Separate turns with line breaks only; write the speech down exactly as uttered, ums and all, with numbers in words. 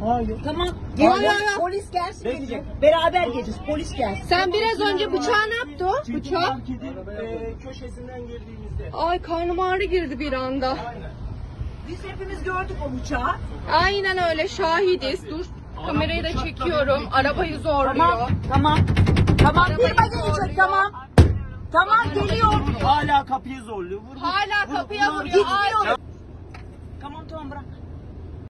Hayır.
Tamam.
Ya,
Polis,
ya, ya.
polis gelsin
Bekle.
gelecek. Beraber geleceğiz. Polis gelsin.
Sen biraz önce bıçağı ne yaptı o?
Çünkü
Bıçağı.
marketin e, köşesinden girdiğimizde.
Ay karnım ağrı girdi bir anda.
Aynen.
Biz hepimiz gördük o bıçağı.
Aynen öyle şahidiz. Dur kamerayı da çekiyorum. Arabayı zorluyor.
Tamam. Tamam. Tamam.
Arabayı
Firma gelecek.
zorluyor.
Tamam. Tamam geliyor.
Hala kapıyı zorluyor. Vur, vur,
Hala
vur,
kapıya
vur,
vuruyor.
vur.
Ay.
Tamam tamam bırak.